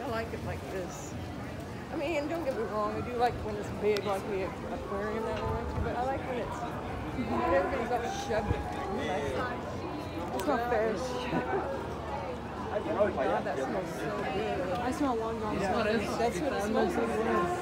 I like it like this. I mean, don't get me wrong, I do like when it's big, like the aquarium that we went to, but I like when it's, when everything's all shoved in. That's not fish. Oh God, that smells so good. I smell Long John Silver. That's what it smells like.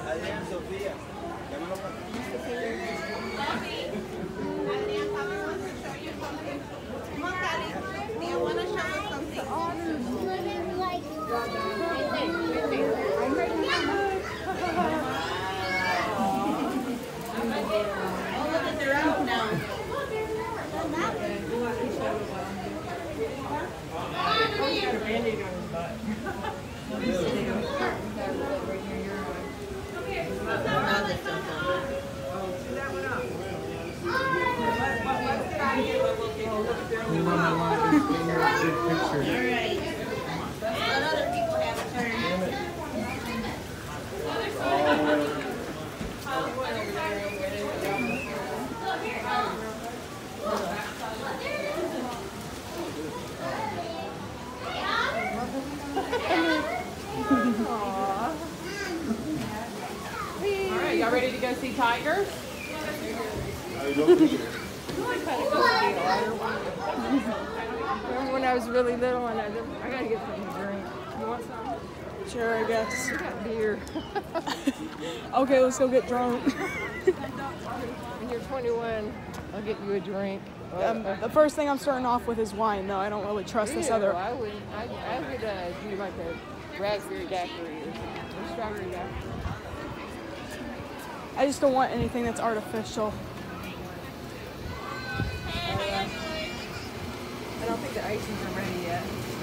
He's got a Band-Aid on his butt. Let other people have a turn. Alright, y'all ready to go see tigers? Remember when I was really little and I gotta get something to drink. You want some? Sure, I guess. We got beer. Okay, let's go get drunk. When you're 21, I'll get you a drink. The first thing I'm starting off with is wine, though. I don't really trust this other. I would do like a raspberry daiquiri or strawberry daiquiri. I just don't want anything that's artificial. I don't think the icings are ready yet.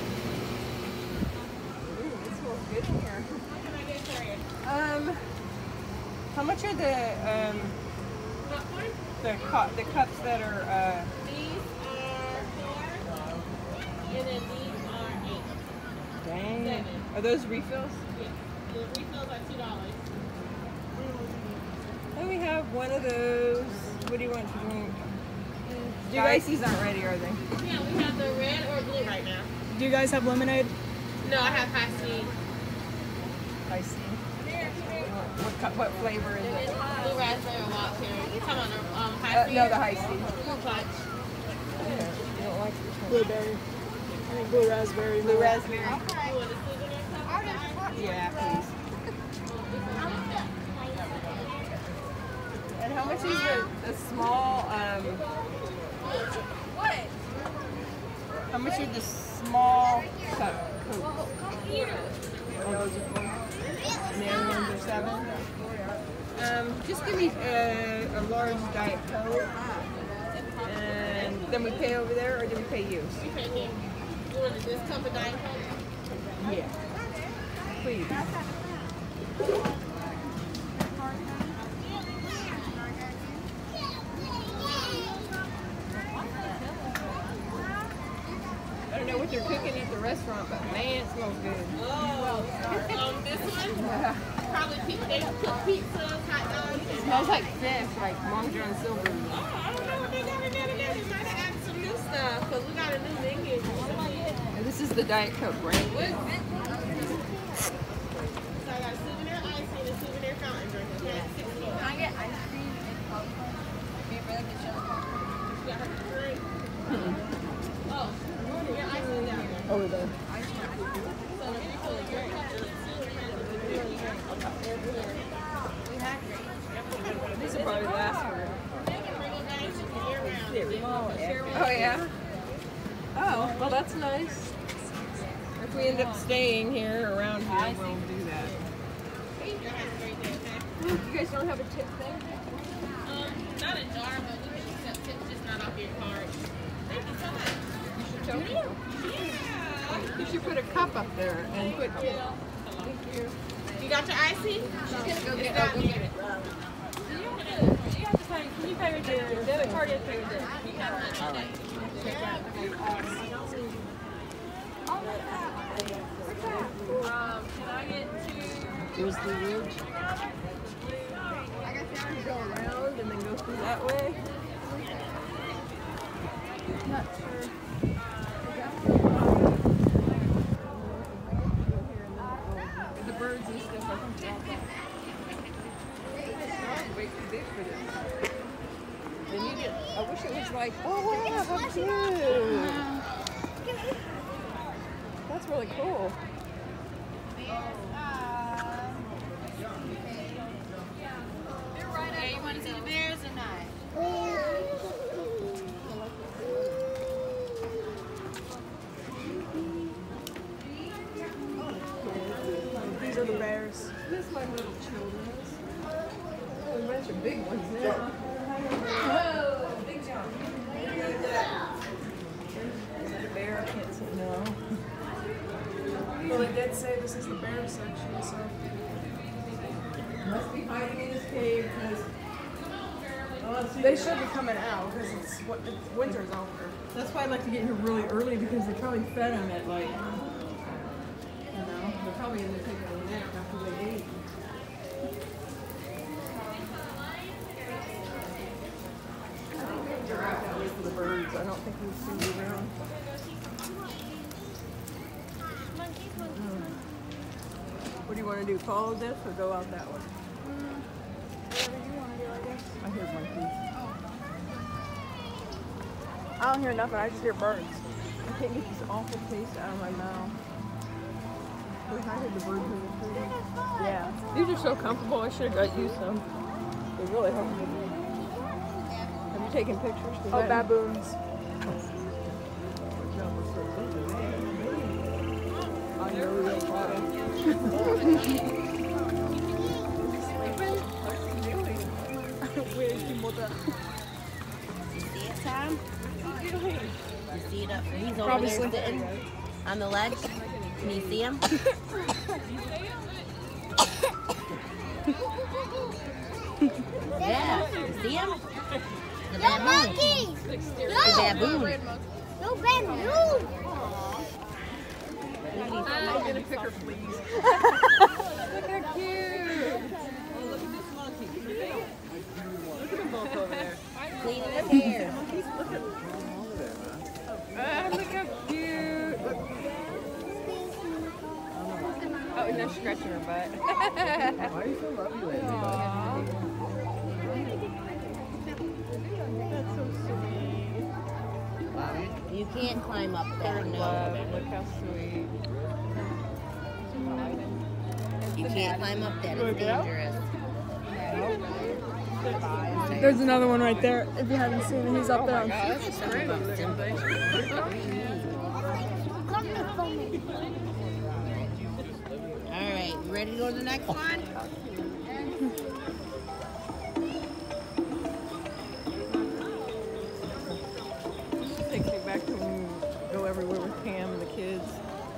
Ooh, it smells good in here. What can I get for you? How much are the cups that are These are 4, and then these are 8. dang? 7. Are those refills? Yeah. The refills are $2. Let me have one of those. What do you want to drink? The ices aren't ready, are they? Yeah, we have the red or blue right now. Do you guys have lemonade? No, I have high C. I see. What flavor is it? Blue raspberry or wild cherry. You talking about the high C? No, the high C. Fruit punch. You don't like this one? Blueberry. I think blue raspberry. Blue raspberry. You want a souvenir cup? Yeah, please. And how much is the small, What? how much is the small cup Coke? Come here. Oh, those are 4. And the other ones are 7? Just give me a large Diet Coke. And then we pay over there, or do we pay you? You pay me. You want this cup of Diet Coke? Yeah. Please. I don't know what they're cooking at the restaurant, but man, it smells good. Oh, this one? Probably they cook pizzas, hot dogs. It smells like fish, like Long John Silver. Oh, I don't know what they got in there today. They might have added some new stuff because we got a new menu. And this is the Diet Coke brand. So I got a souvenir ice and a souvenir fountain drink. Okay, $16. Can I get ice cream and Coke? Be really good show. You got her drink. Oh, your ice is down there. Over there. So the refill is your cup and These will probably last for. Oh yeah. Oh, well that's nice. If we end up staying here around here, we'll do that. You guys don't have a tip thing? Not a jar, but we can accept tips, just not off your card. Thank you so much. You should tell people. Yeah. You should put a cup up there and put. Thank you. You got your icy? She's gonna go get it. Can you pay with your debit card or pay with Can I get 2? Here's the ridge. Go around and then go through that way. Not sure. kids and stuff. I think they're all fine. It's way too big for this. They need it. I wish it was like, oh wow, how cute. That's really cool. Yeah, you want to see the bears or not? These are the bears. This is my little children's. Oh, a bunch of big ones now. Whoa, big jump. Is that a bear? I can't see. No. Well, they did say this is the bear section, so. Must be hiding in this cave because. They should be coming out because it's winter's over. That's why I like to get here really early because they probably fed them at like, they're probably in there taking a nap after they ate. They're out that way for the birds. I don't think we've seen you around. What do you want to do? Follow this or go out that way? Whatever you want to do, I guess. I hear monkeys. I don't hear nothing. I just hear birds. I can't get this awful taste out of my mouth. I heard the birds moving through. Yeah. These are so comfortable. I should have got you some. They're really comfortable. Have you taken pictures? Oh, baboons. On your real body. Where's the mother? You see it, Tom? You see it up? He's over Probably there sitting on the ledge. Can you see him? Yeah, you see him? The baboon. The baboon. No baboon. I'm gonna pick her, please. Look how cute. Oh, look at this monkey. Look at them both over there. Cleaning his hair. Look how cute. Oh, and they're scratching her butt. Why are you so lovely lately? That's so sweet. You can't climb up there, no. Look how sweet. You can't climb up that. It's dangerous. There's another one right there. If you haven't seen it, he's up there. That's a pretty looking thing. All right, you ready to go to the next one? This takes me back to when we go everywhere with Pam and the kids.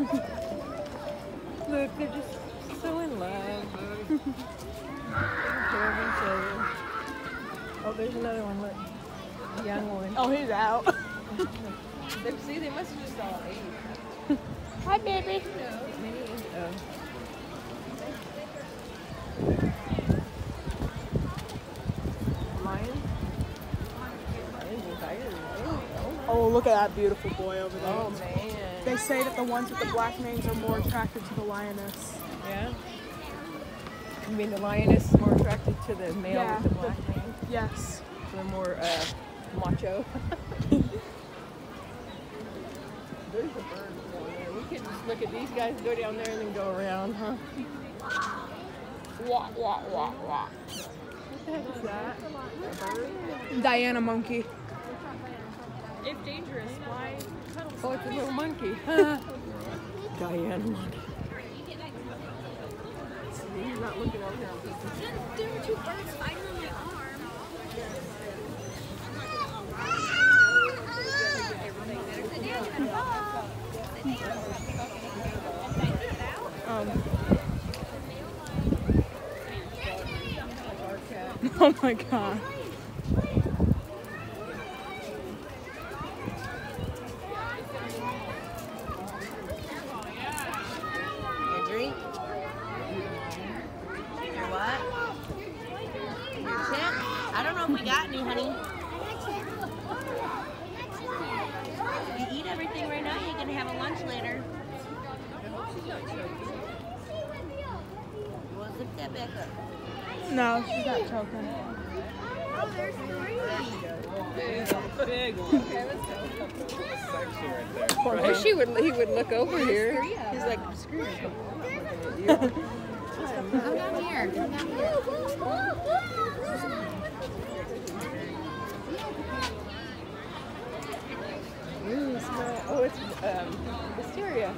Look, they're just so in love. Taking care of each other. Oh, there's another one. Look, young one. Oh, he's out. See, they must have just all ate. Hi, baby. Oh. Lion? Oh, look at that beautiful boy over there. Oh, man. They say that the ones with the black manes are more attracted to the lioness. Yeah? You mean the lioness is more attracted to the male Yeah. with the black mane? Yes. They're more macho. There's a bird down there. We could just look at these guys, go down there, and then go around, huh? Wah, wah, wah, wah. What the heck is that? A bird? Diana monkey. If dangerous, why? Oh, it's a little monkey. Diana monkey. He's not looking over there on people. There were two birds fighting on my arm. Oh my god. Your drink? Your what? Your chips? I don't know if we got any, honey. You eat everything right now, you're gonna have a lunch later. that back up. No, she's not choking. Oh, there's 3. Big one. Section right there. Poor Or thing. he would look over here. He's like, screw you. Come down here. Come down here. Smell. Oh, it's wisteria.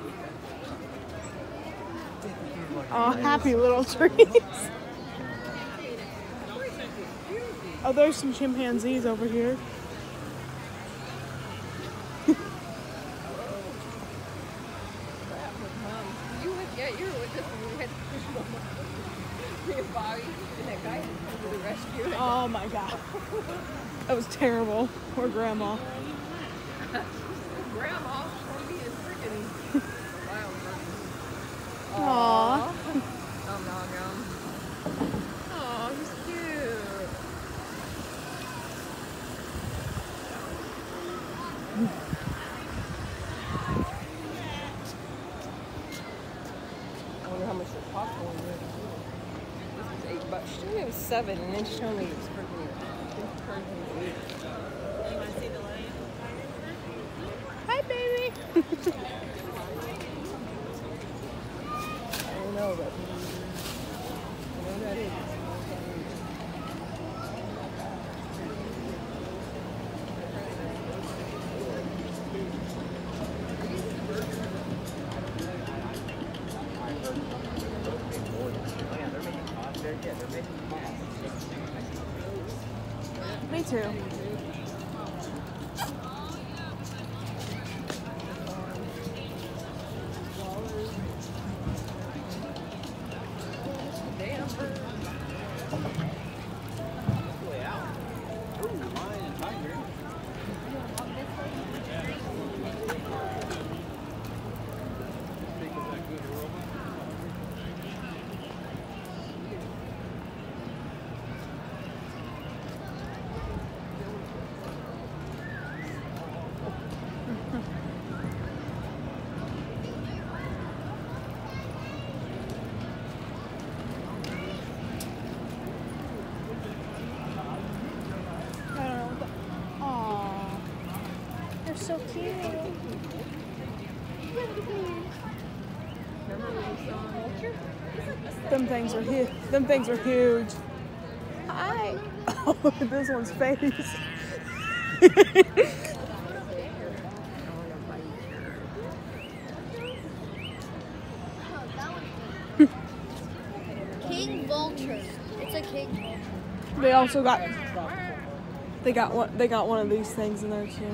Oh, happy little trees. Oh, there's some chimpanzees over here. You were with us when we had to push me and Bobby and that guy come to the rescue. Oh my god. That was terrible. Poor grandma. Grandma told me is freaking wild person. Aww. Nom nom nom. Aw, he's cute. I wonder how much the popcorn was. This was $8. She told me it was $7, and then she told me it was freaking $8. Hi, baby. I don't know, but I know that is. Me too. They're so cute. Them things are huge. Them things are huge. Hi. Oh, look at this one's face. King vulture. It's a king vulture. They also got. They got one of these things in there too.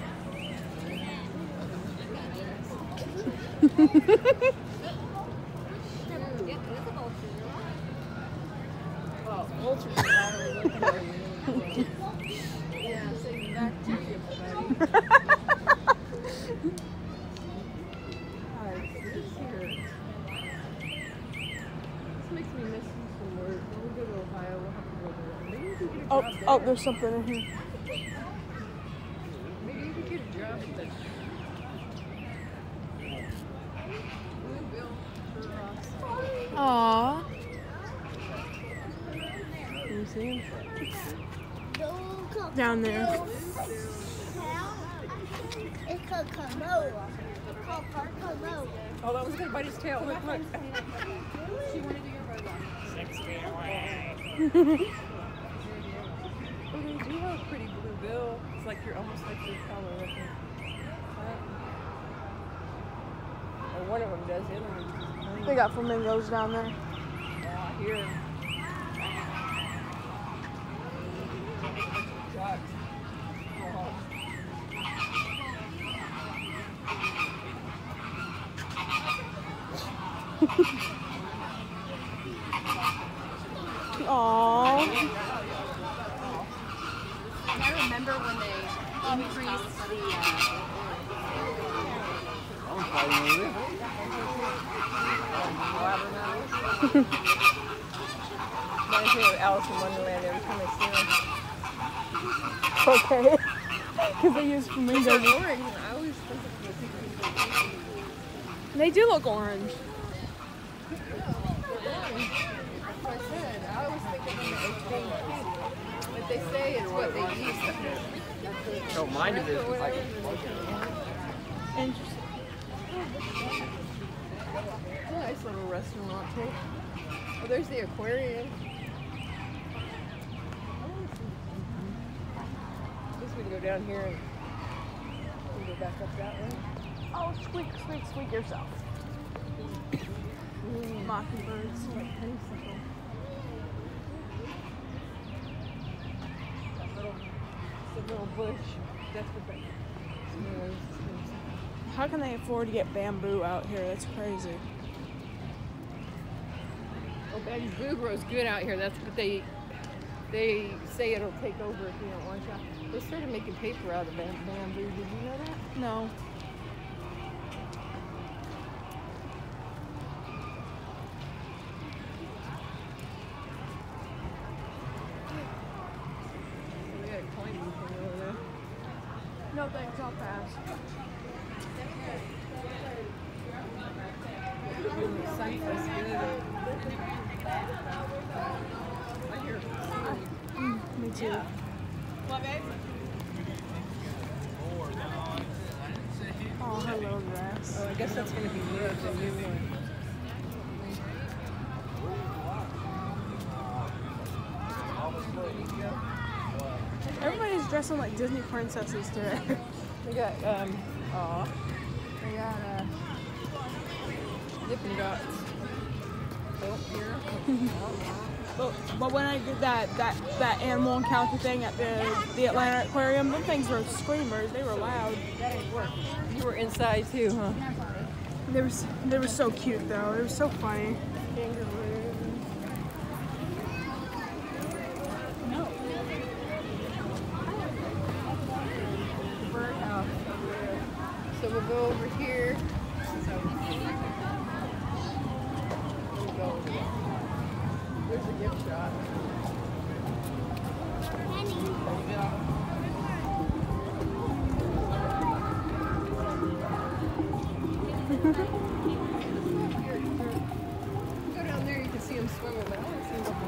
Oh, there's something in here. Maybe you could get a job at that. Aww. Can you see him? Down there. It's called Komodo. It's called Komodo. Oh, that was good buddy's tail. Look, look. She wanted to get rid of 6 feet away. Oh, they do have a pretty blue bill. It's like you're almost like your color, I think. Or one of them does. The other one is green. They got flamingos down there. Yeah, here. Ducks. Aww. I remember when they increased the. Reminds me of Alice in Wonderland every time I see them. Okay. Because they use flamingos. They're orange, and I always think of They do look orange. say it's what they use. No, mine is like. Interesting. Nice little restaurant too. Oh, there's the aquarium. I guess we can go down here and we can go back up that way. Oh, squeak, squeak, squeak yourself. Mockingbirds. Like honeysuckle. That little bush. That's what they. How can they afford to get bamboo out here? That's crazy. Oh, bamboo grows good out here. That's what they say it'll take over if you don't watch out. They started making paper out of bamboo. Did you know that? No. We got a climbing thing over there. No thanks, I'll pass. Sunset's good. I hear Me too. Oh, hello, grass. Oh, I guess that's going to be new, the new one. Everybody's dressing like Disney princesses today. They got, they got, Dippin' Dots. Oh, here. But when I did that animal encounter thing at the Atlanta Aquarium, them things were screamers. They were loud. You were inside too, huh? They were so cute though. They were so funny. Kangaroo. No. The birdhouse over there. So we'll go over here. We'll go over there. There's a gift shop. Go down there, you can see them swimming, but I want to see what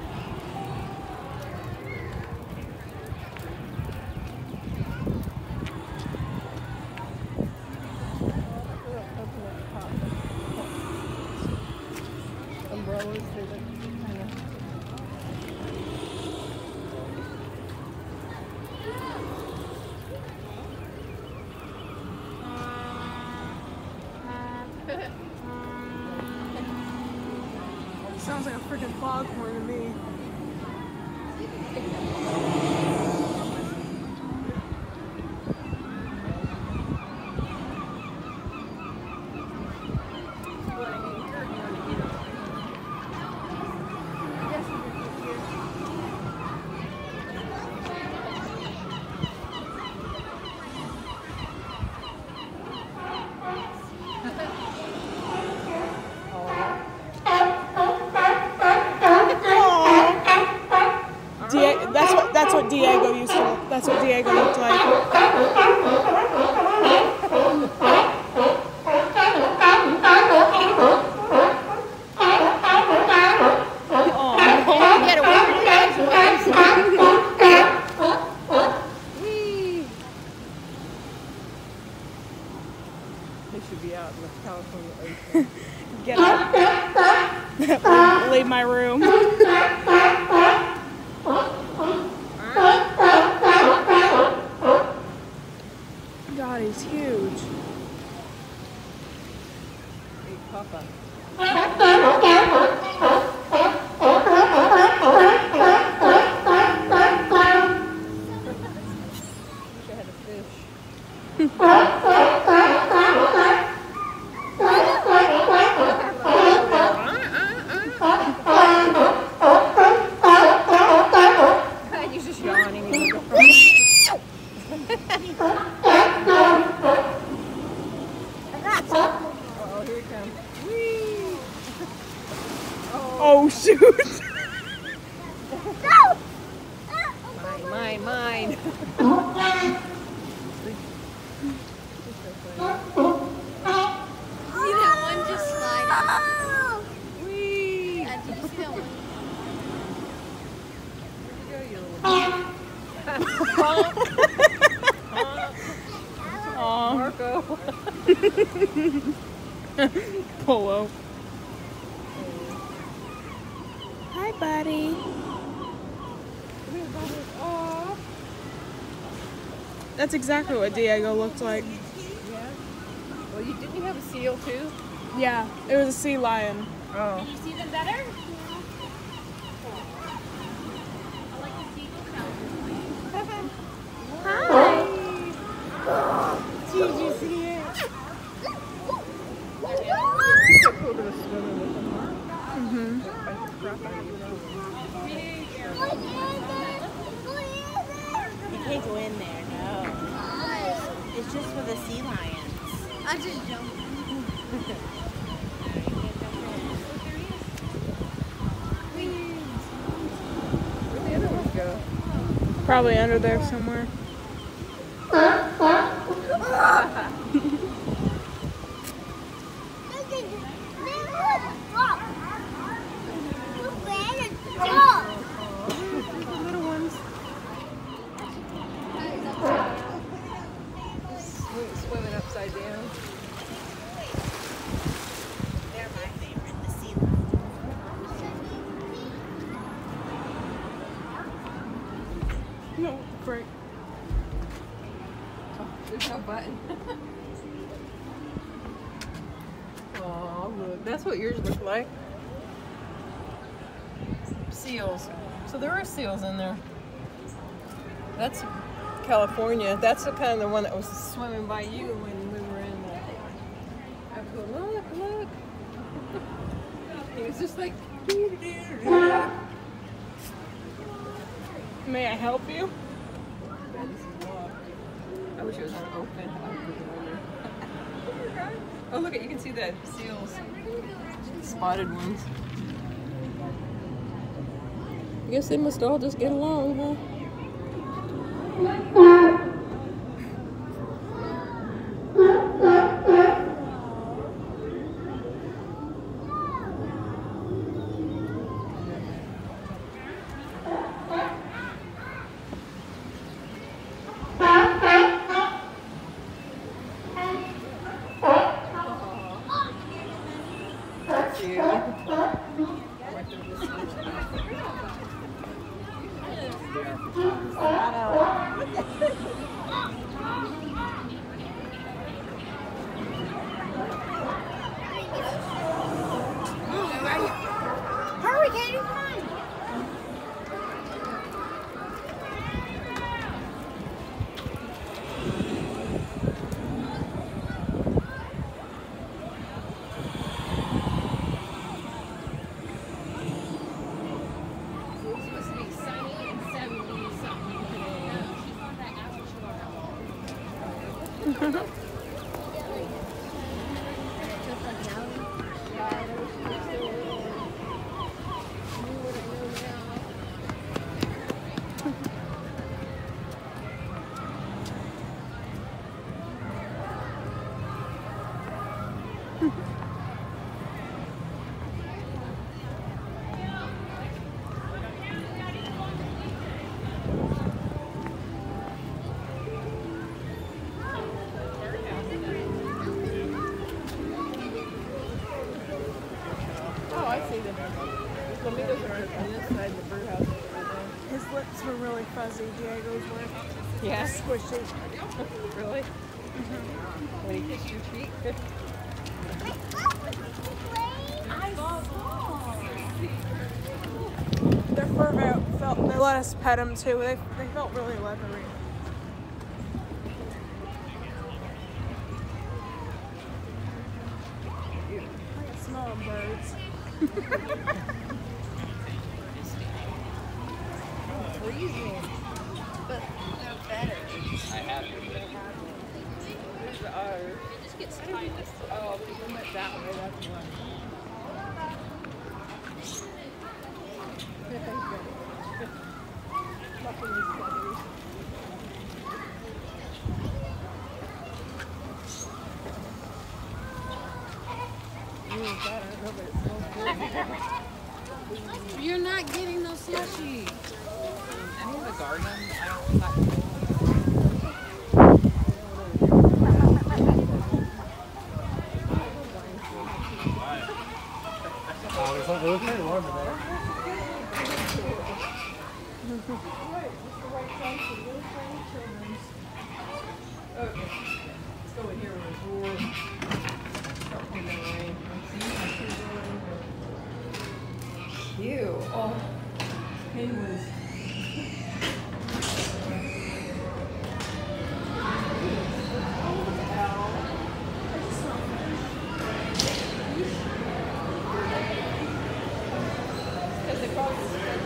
umbrellas, they look kind of. Sounds like a freaking foghorn to me. That's what Diego used to. That's what Diego looked like. They should be out in the California ocean. Get up. Leave my room. God, he's huge. Hey, Papa. Wish I had a fish. God, you're just yawning. Oh, here it comes. Whee! Oh shoot! Mine. See that one just slide? Whee! Did you see that one? There you go, you little Polo. Hi, buddy. That's exactly what Diego looked like. Yeah. Well, didn't you have a seal too? Yeah, it was a sea lion. Oh. You see them better? I like the seagull Hi. Did you see it? It's so cool to go swimming with them. Mhm. You can't go in there, no. It's just for the sea lions. I just jumped. Where'd the other ones go? Probably under there somewhere. The little ones. Swimming upside down. They're my favorite, the sea lions. No, frick. There's no button. Oh, look. That's what yours look like. Seals. So there are seals in there. That's California. That's the kind of the one that was swimming by you when we were in the... Look, look. He was just like... May I help you? I wish it was open. Oh, look, you can see the seals. Spotted ones. I guess they must all just get along, huh? Hurry, Katie, come on. It's supposed to be sunny and 70 something today. She thought that after she got home. Oh, I see them. The flamingos are on this side, the birdhouse is over there. His lips were really fuzzy. Diego's were. Yeah. Squishy. Really? When he kissed your cheek? Their fur felt. They let us pet them too. They felt really leathery. I can smell birds. Freezing. But they're better. Where's the otter? It just gets tight. Oh, we went that way, that's why. Fucking these feathers. I don't know, but it smells good. You're not getting no slushy. Any of the garden, I don't It was pretty warm in there. Right, just the right size for little tiny children. Okay, let's go in here with a door. Start putting that away. Ew. Oh, it was. Because it causes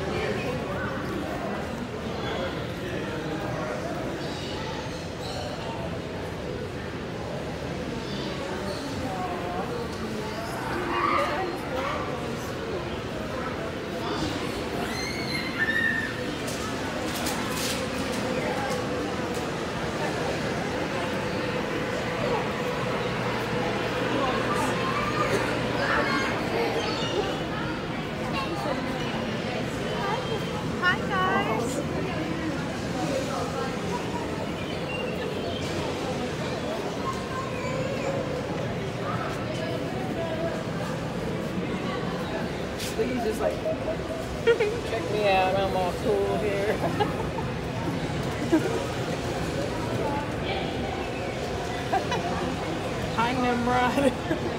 Hi guys. He's just like, check me out, I'm all cool here. Hi, Nimrod.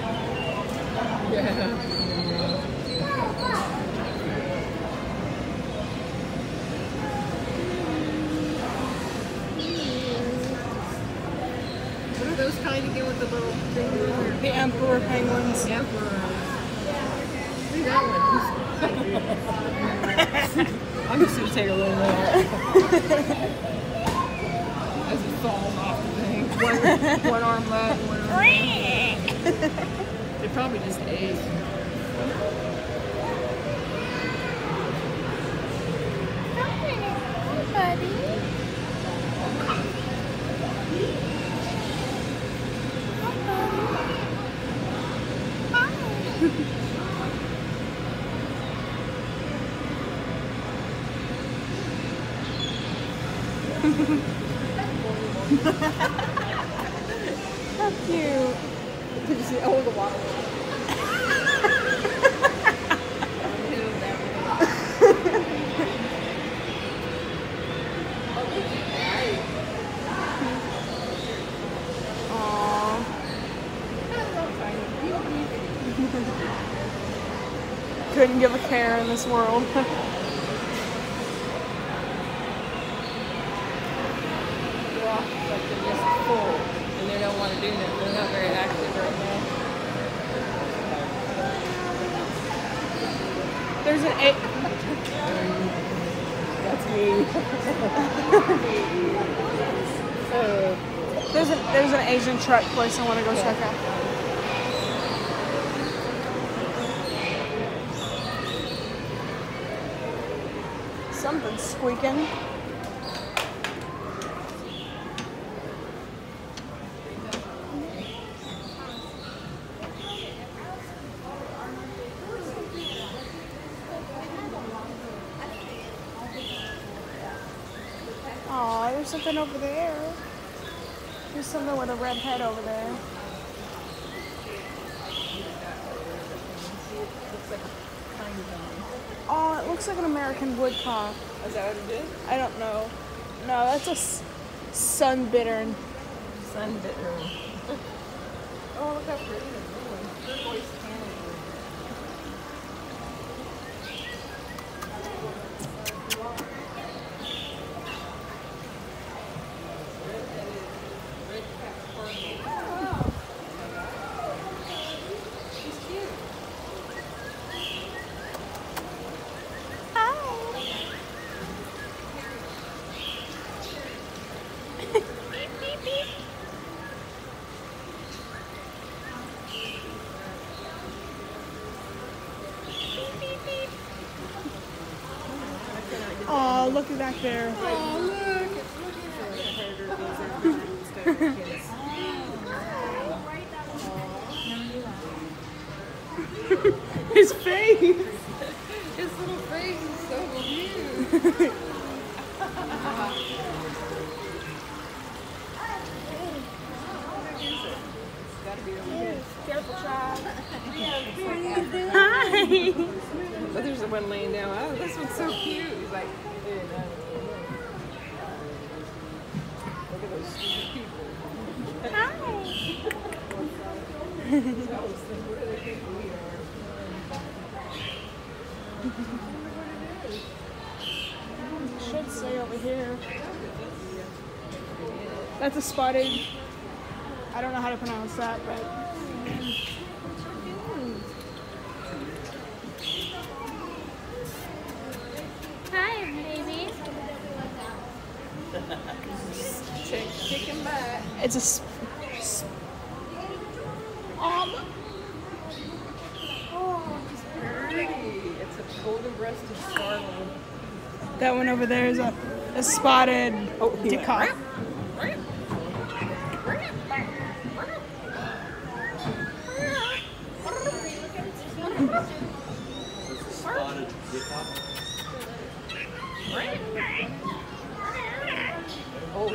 Yeah. What are those kind again with the little thing? The emperor penguins. Emperor. See that one? I'm just gonna take a little more. As it falls off the thing. One arm left, one arm right. They probably just ate. Hi, buddy. How cute. Did you see? Oh, the water. Aww. Couldn't give a care in this world. Like they're just full and they don't want to do that. They're not very active right now. There's an That's me. there's an Asian truck place I want to go check out. Something's squeaking. Aw, there's something over there. There's something with a red head over there. Oh, it looks like an American woodcock. Is that what it is? I don't know. No, that's a sun bittern. Sunbitter. Oh, look how pretty the blue one. Turquoise candy. Oh, look at back there. Oh, look. His face. His little face is so cute. Careful, child. Hi. But there's the one laying down. Oh, this one's so cute. He's like, hey, no. Look at those stupid people. Hi. I always think, what do they think we are? Should say over here. That's a spotted. I don't know how to pronounce that, but Hi, baby. Chicken back. it's a. Oh, it's pretty. It's a golden breasted starling. That one over there is a spotted decock. Spotted peacock. Oh,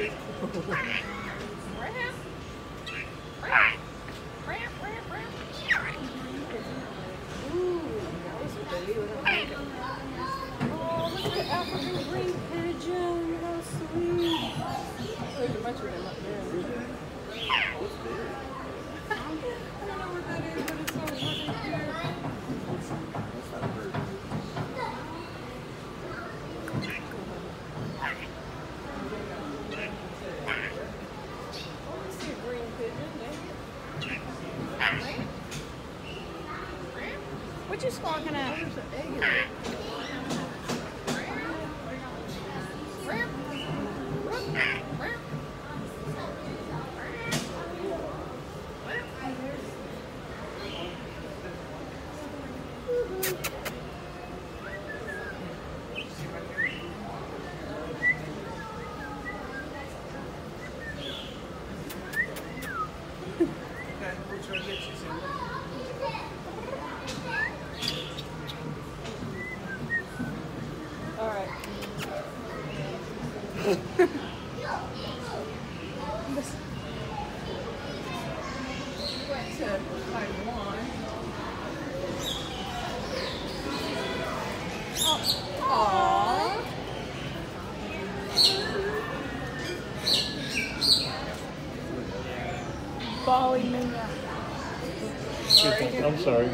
oh, look at the African green pigeon. How sweet. There's a bunch of them up there. I don't know what that is, but it's so fucking cute. I see a green pigeon. What you squawking at? There's an egg in it. All right. Went to Taiwan. Aww. Bali Mania. I'm sorry.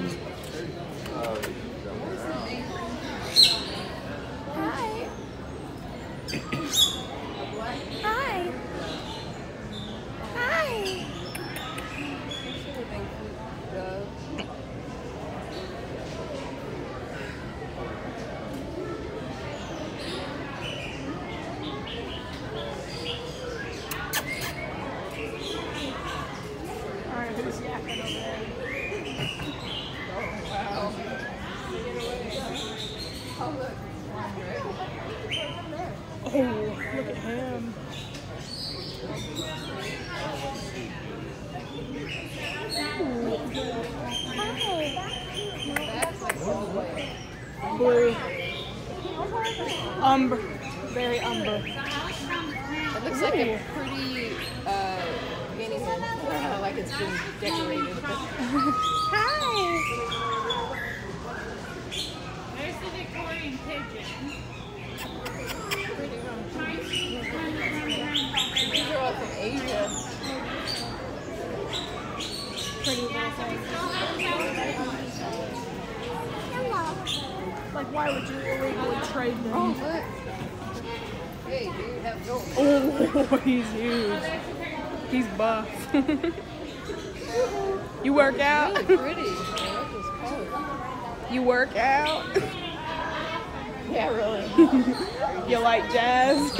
Hi. Hi. Hi. Alright, who's yakking over there? Oh, look at him. Blue. Umber. Very umber. It looks like a pretty guinea hen, like it's been decorated. Hi. There's the Victorian pigeon. These are all from Asia. Pretty little thing. Like, why would you illegally trade them? Oh, look. Hey, dude, have gold. Oh, he's huge. He's buff. You work out? Really pretty. I like this color. You work out? Yeah, really. You like jazz?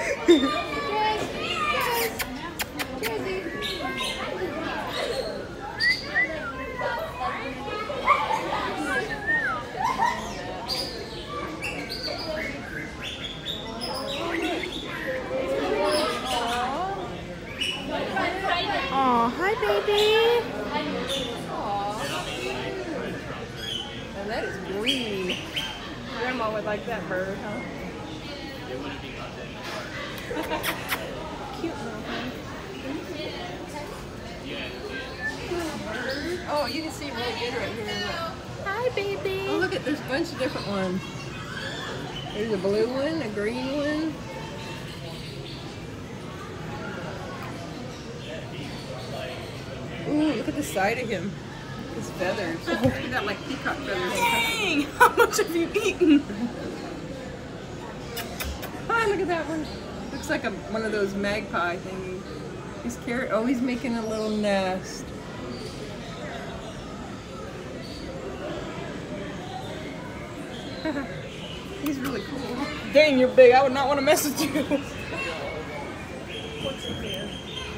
Oh, hi, baby. And that is green. Grandma would like that bird, huh? Cute little thing. Oh, you can see it really good right here. Look. Hi, baby. Oh, look at there's a bunch of different ones. There's a blue one, a green one. Ooh, look at the side of him. His feathers. He got like peacock feathers. Dang, how much have you eaten? Oh, look at that one. Looks like one of those magpie thingies. He's making a little nest. He's really cool. Dang, you're big. I would not want to mess with you. What's in here?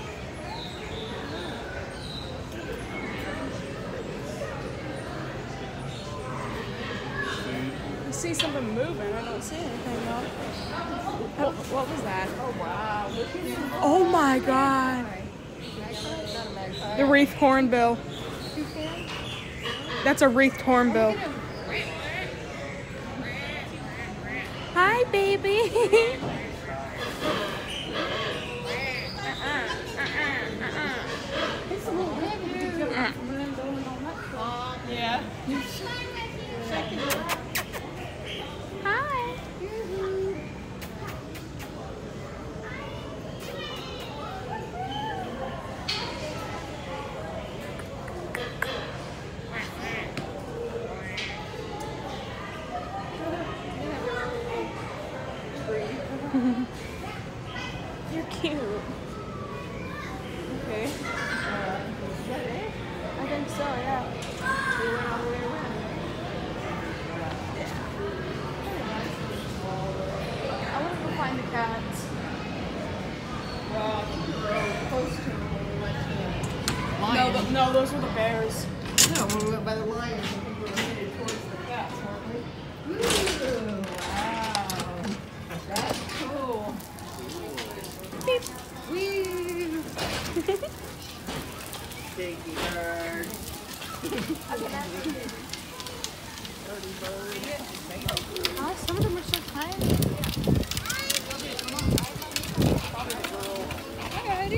I see something moving. I don't see anything though. What was that? Oh wow, look at him. Oh my god. Not a magpie. The wreathed hornbill. That's a wreathed hornbill. Hi, baby. Yeah. Hi. You're cute. Okay. I think so, yeah. We went all the way around. I want to go find the cats. Well, I think we were close to him when we went to the lions. No, those were the bears. No, when we went by the lions, I think we were headed towards the cats, weren't we? Ooh, wow. That's cool. Beep. Whee! Diggy bird. Oh, some of them are so tiny. Hi, Eddie.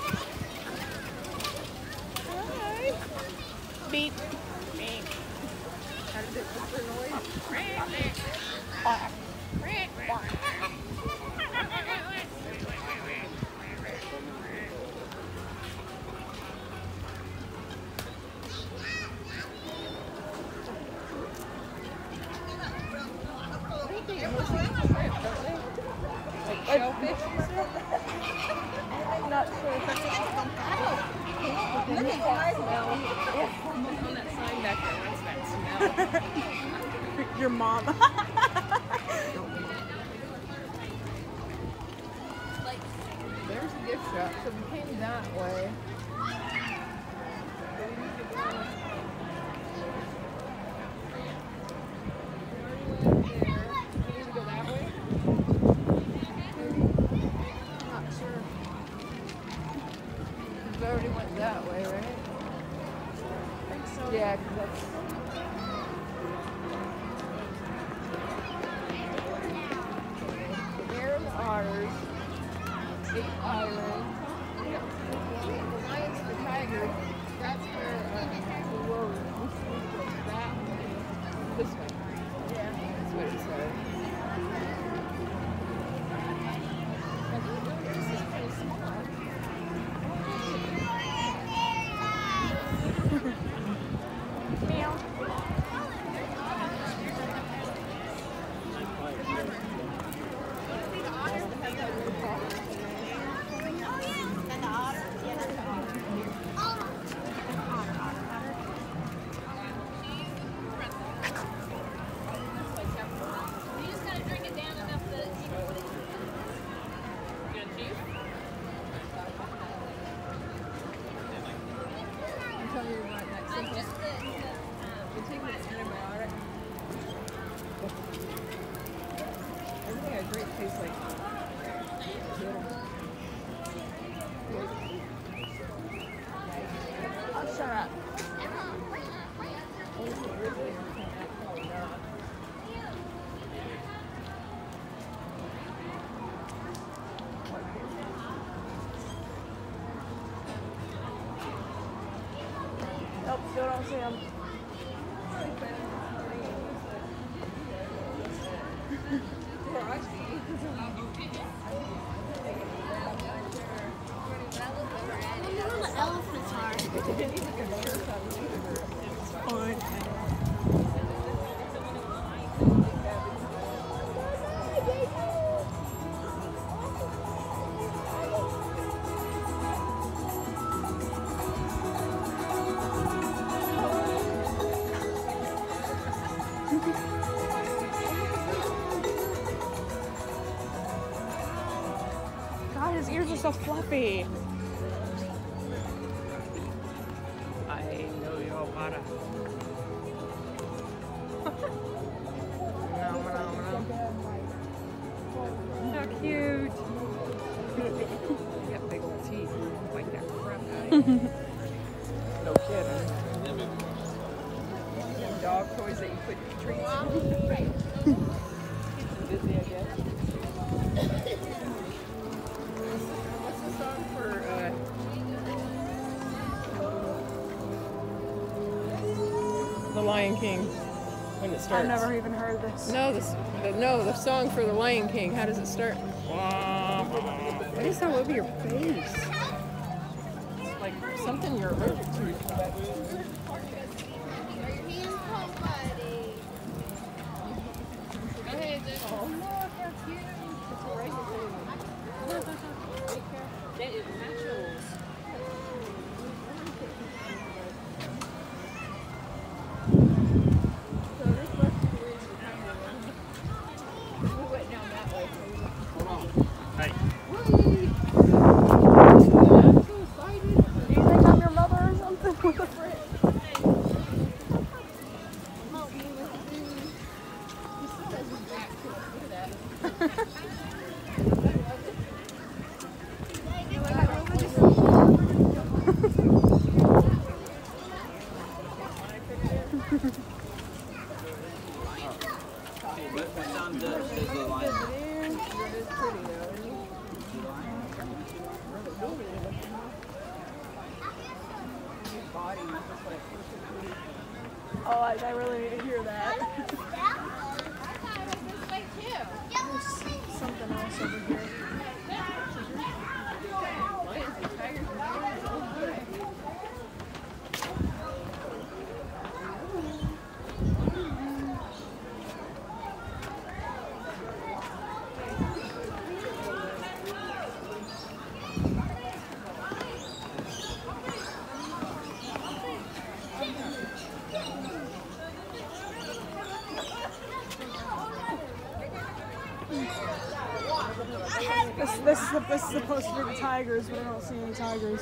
Hi. Beep. How did it whisper noise? Like shellfish, you said? I'm not sure. Look at that smell. On that sign back there, what's that smell? Your mom. There's a gift shop, so we came that way. We already went that way, right? I think so. Yeah, because that's... Bear and otters, 8 islands. The lions, the tigers, that's where the road used to go that way. This way. Yeah. That's what it said. This is pretty small. Meow. You just gotta drink it down enough that it's I'm telling you right next to just you take an antibiotic. Everything I drink tastes like Oh, shut up. Nope, still don't see them. wonder what elephants God, his ears are so fluffy. I know your para. How cute. You got big old teeth. Like that crap out of you. No kidding. Them dog toys that you put treats in. Keeps them busy, I guess. What's the song for, The Lion King? When it starts. I've never even heard this. No, the song for The Lion King. How does it start? Why is that over your face? It's like something you're allergic to. Oh, look how cute. It's a razor That is naturals. So this must be where you come from. We went down that way. Hey. Whee! I'm so excited. Do you think I'm your mother or something? What the frick? What sound does the lion? It is pretty though, isn't it? His body is just like Oh, I really need to hear that. There's something else over here. lions and tigers and bears all the way. This is supposed to be the tigers, but I don't see any tigers.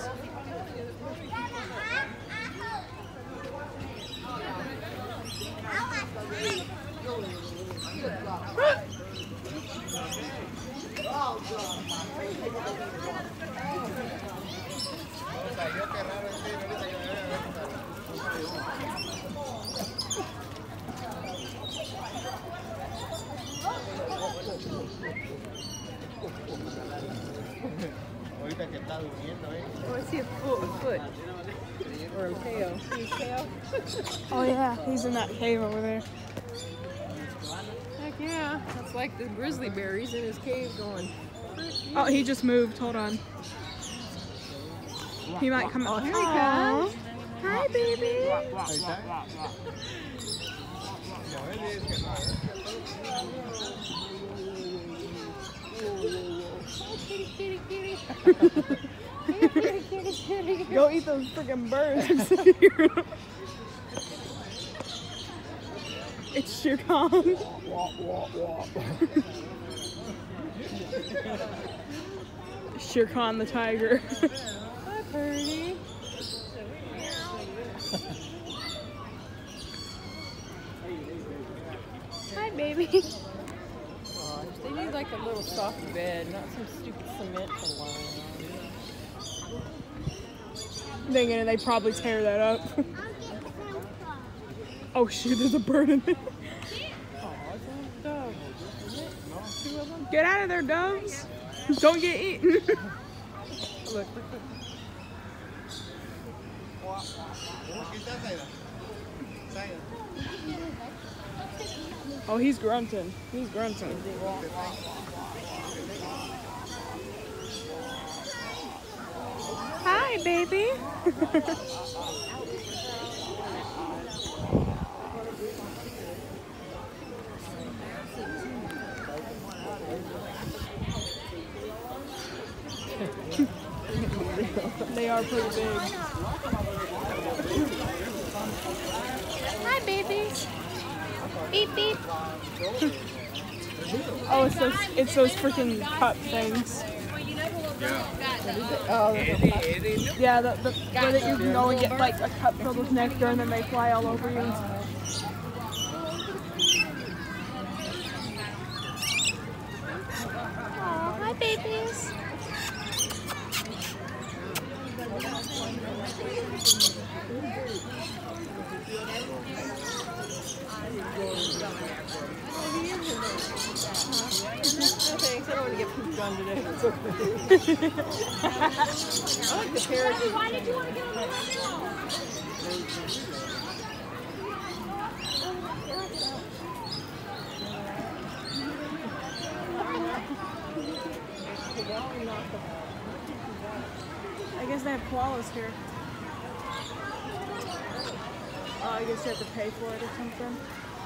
Ahorita que está durmiendo, Oh, I see a foot. Or a tail. See his tail? Oh yeah, he's in that cave over there. Heck yeah. That's like the grizzly bear. He's in his cave going. Oh, he just moved. Hold on. He might come out. Here he comes. Hi, baby. Go eat those freaking birds. It's Shere Khan. Shere Khan the tiger. Hi, Purdy. Hi, baby. Gosh, they need like a little soft bed, not some stupid cement to lie on. Dang it, they probably tear that up. Oh shoot, there's a bird in there. Oh, it's a dove. Isn't it? Two of them? Get out of there, doves. Don't get eaten. Look. Oh, he's grunting. He's grunting. Hi, baby. They are pretty big. Hi, babies. Beep, beep. Oh, it's those freaking cup things. Oh, Yeah, where that you can go and get like a cup filled with nectar and then they fly all over you. Aw, hi, babies. thanks. I don't want to get pooped on today. It's okay. I like the parrot. Why did you want to get on the window? I guess they have koalas here. Oh, I guess you have to pay for it or something.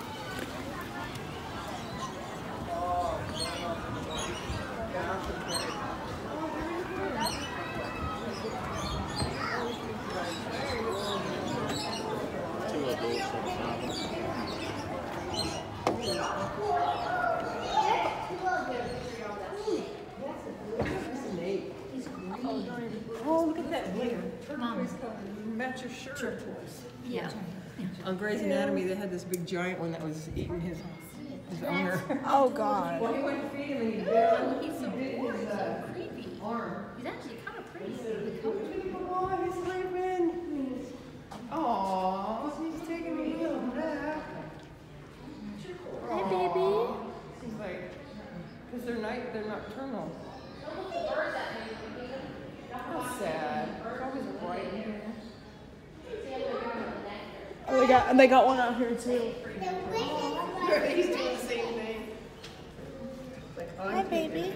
Oh, look at that deer. Turquoise color. Match your shirt. Yeah. On Grey's Anatomy, they had this big giant one that was eating his owner. Oh God. Well, he went to feed him and he bit He's so creepy. arm. He's actually kind of pretty. Oh, he's sleeping. Aw, he's taking me back. Hi, baby. He's like, because they're nocturnal. How sad. It's always bright in here. Oh, they got one out here too. He's doing the same thing. Hi, baby.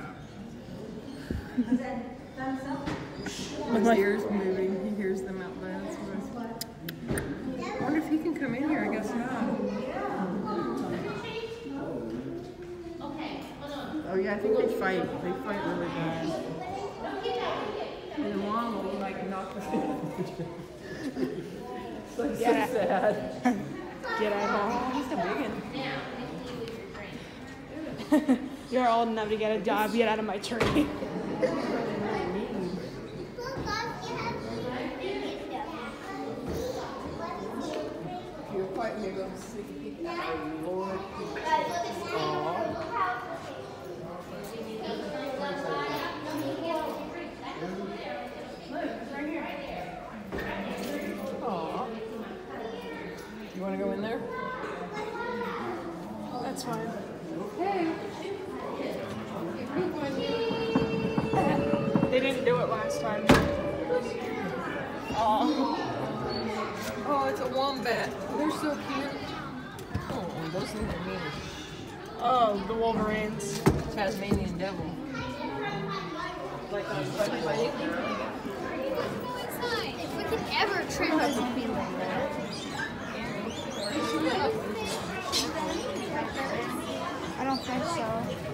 His ears moving. He hears them out there. That's what I wonder if he can come in here. I guess not. Oh yeah, I think they fight. They fight really bad. And the mom will like knock us in. It's like so sad. Get out Oh, he's a big one. You're old enough to get a job. Get out of my tree. You're fighting, you're going to see. Oh, Lord. Aw. You want to go in there? That's fine. Okay. They didn't do it last time. Oh. Oh, it's a wombat. They're so cute. Oh, those things are mean. Oh, the Wolverines. Tasmanian devil. Like fighting. If we could ever trim this and be like that. I don't think so.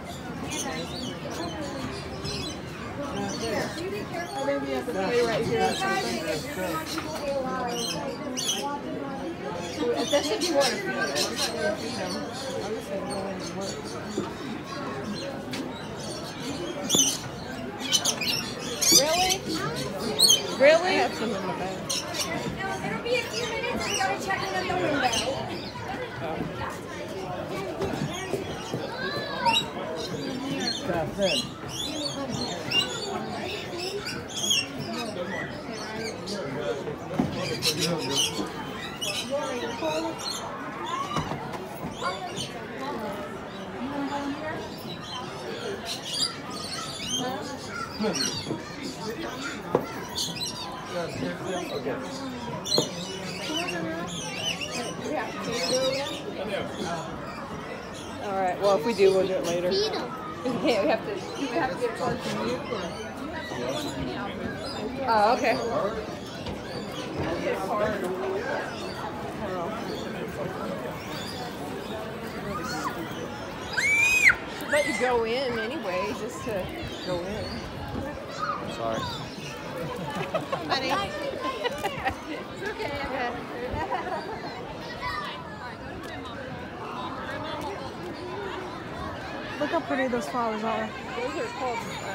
Or maybe you have to pay right here or something. That's if you want to feed them. I'm not going to feed them. I'm just going to go in and work. Really? Really? I have some in the bag. It'll be a few minutes. We gotta check in at the window. That's it. All right. Well, if we do, we'll do it later. Feed 'em. We have to get a card from you. Or? Oh, okay. Should let you go in anyway, just to go in. Sorry. Buddy. It's okay. Look how pretty those flowers are. Those are called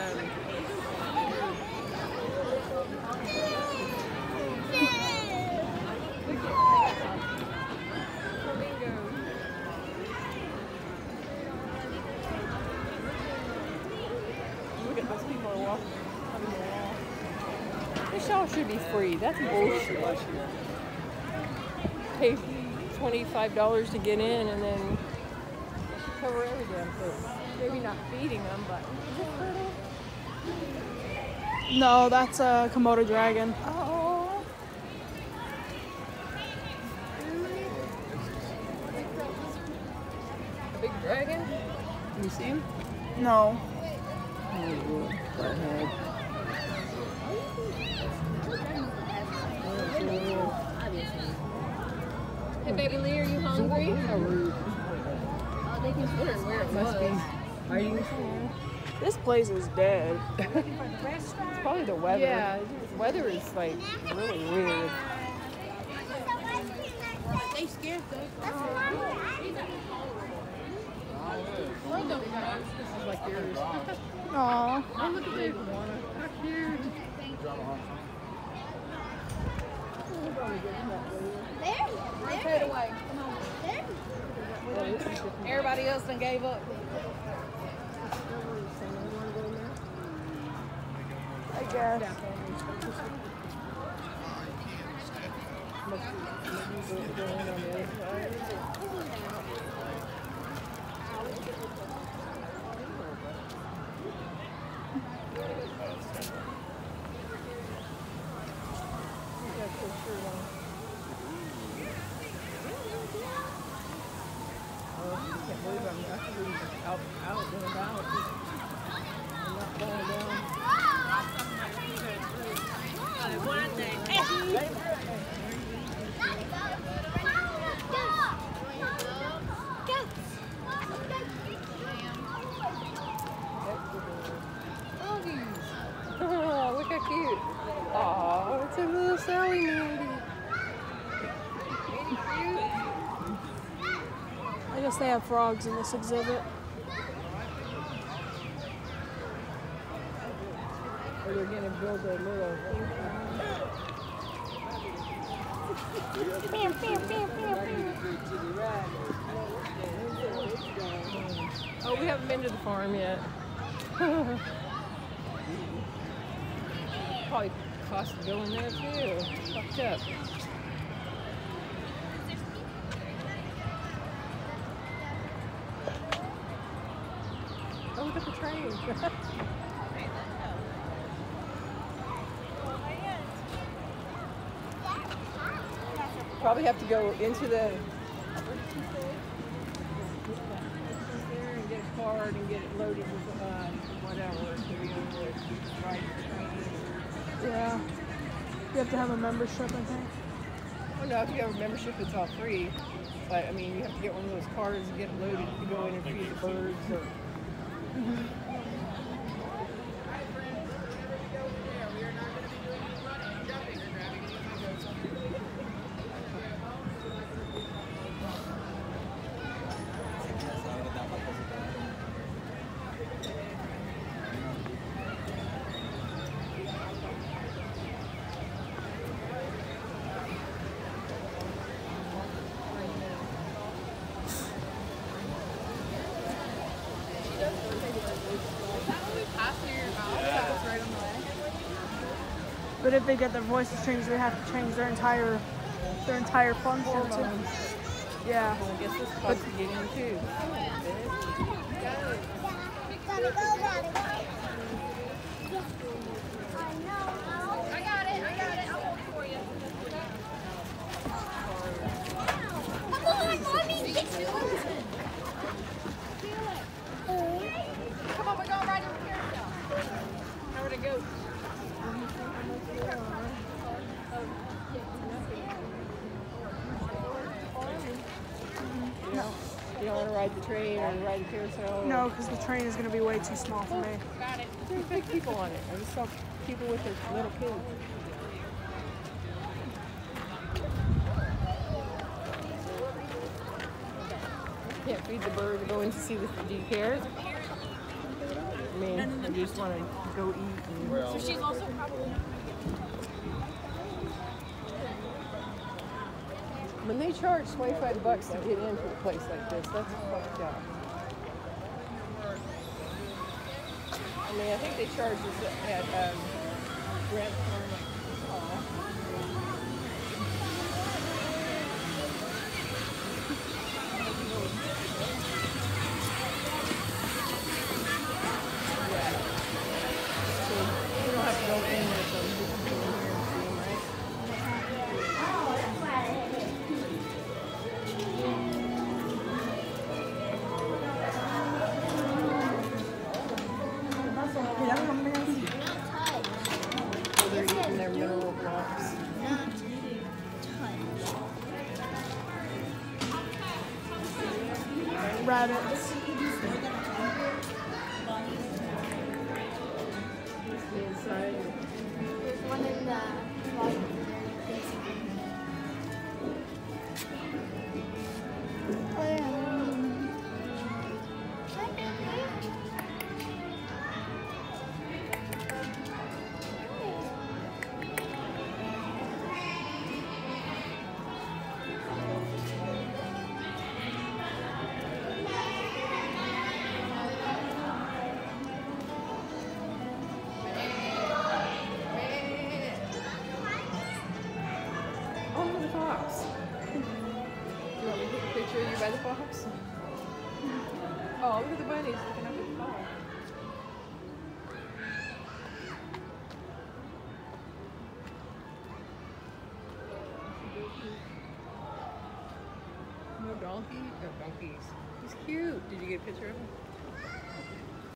look at those people are walking. This show should be free. That's bullshit. Pay $25 to get in and then cover every damn thing. Maybe not feeding them, but is it turtle? No, that's a Komodo dragon. Oh. A big dragon? Can you see him? No. Hey, baby Lee, are you hungry? I think he's wondering where it must be. Are you? This place is dead. It's probably the weather. Yeah, the weather is like really weird. They scared though. This is like yours. Aww. Oh, look at the iguana. How cute. Head away. Come on. Everybody else done gave up. I guess. Oh, look how cute. Oh, it's a little Sally Mandy. I guess they have frogs in this exhibit. Or they're going to build a little... Oh, we haven't been to the farm yet. Probably cost to go in there too. Fucked up. Oh, look at the train. Probably have to go into the and get a card and get it loaded with whatever to be able to ride the train. Yeah. You have to have a membership, I think. Oh no, if you have a membership, it's all free. But I mean, you have to get one of those cards and get it loaded to go in and feed the birds. Or... But if they get their voices changed, they have to change their entire function too. Yeah. I guess this supposed to get in too. I got it. I'll hold it for you. Come on, Mommy. Come on, we're going right over here. How would it go? You don't want to ride the train or ride the carousel? or- No, because the train is going to be way too small for me. Got it. There's big people on it. I just saw people with their little kids. Can't feed the bird to go in to see the. Do you care? I mean, I just want to go eat. And, So she's also probably. when they charge $25 to get into a place like this, that's fucked up. I mean, I think they charge us at Grant Farm. You don't have to go in there, so you can go in here and see them, right? So they're eating their mineral blocks. Rabbits. The inside. There's one in the Oh, the fox. Do you want me to take a picture of you by the fox? Oh, look at the bunnies looking up at the fox. No donkey? No donkeys. He's cute. Did you get a picture of him?